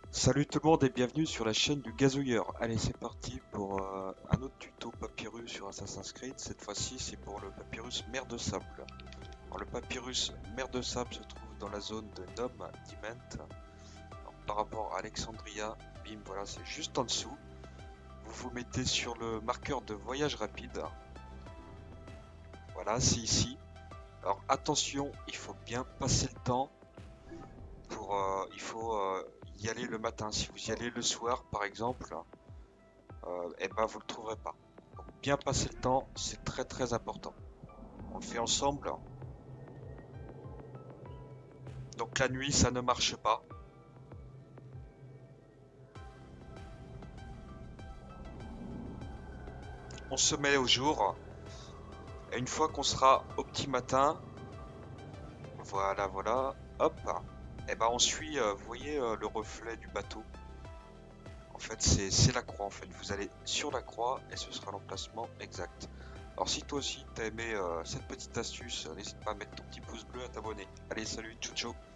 Salut tout le monde et bienvenue sur la chaîne du gazouilleur. Allez, c'est parti pour un autre tuto papyrus sur Assassin's Creed. Cette fois-ci, c'est pour le papyrus mer de sable. Alors, le papyrus mer de sable se trouve dans la zone de Nome Diment. Alors, par rapport à Alexandria, bim, voilà, c'est juste en dessous. Vous vous mettez sur le marqueur de voyage rapide. Voilà, c'est ici. Alors attention, il faut bien passer le temps il faut y aller le matin. Si vous y allez le soir, par exemple, eh ben vous le trouverez pas. Donc, bien passer le temps, c'est très très important. On le fait ensemble. Donc la nuit, ça ne marche pas. On se met au jour. Et une fois qu'on sera au petit matin, voilà, voilà, hop, et ben on suit, vous voyez le reflet du bateau. En fait, c'est la croix. En fait, vous allez sur la croix et ce sera l'emplacement exact. Alors si toi aussi t'as aimé cette petite astuce, n'hésite pas à mettre ton petit pouce bleu, à t'abonner. Allez, salut, ciao ciao.